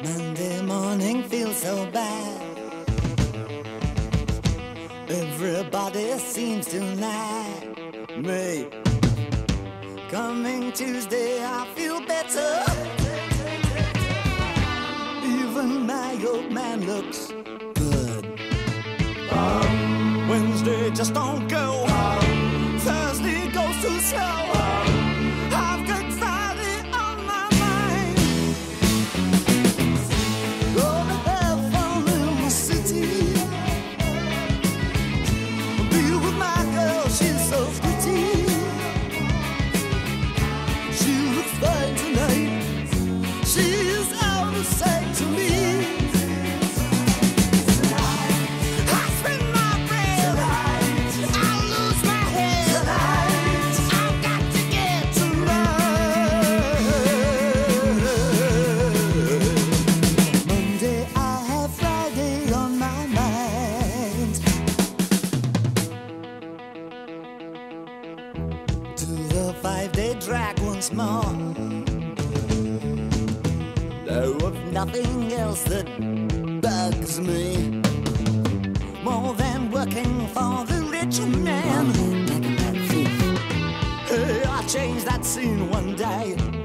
Monday morning feels so bad. Everybody seems to like me. Coming Tuesday, I feel better. Even my old man looks good. Wednesday just don't go. Thursday goes too slow. I've got Friday on my mind. Gonna have fun in the city. Be with my girl, she's so pretty. She looks fine tonight. She's out of sight to me. To the 5-day drag once more. Know of nothing else that bugs me more than working for the rich man. Hey, I changed that scene one day.